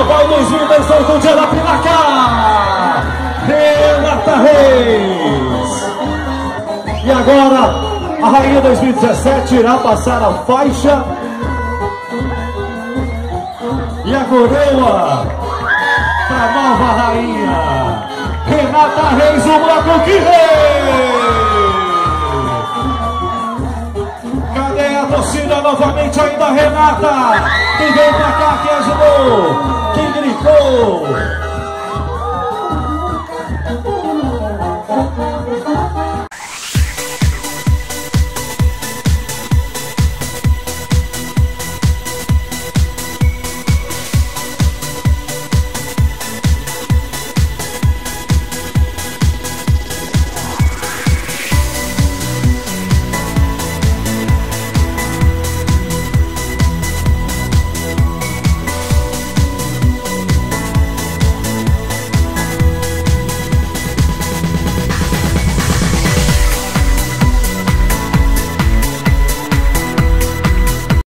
Carnaval 2018, o dia da placa, Renata Reis. E agora, a Rainha 2017 irá passar a faixa e a coroa para a nova rainha, Renata Reis, o bloco que vem. Cadê a torcida novamente ainda, Renata? Quem veio pra cá, quem ajudou, quem gritou,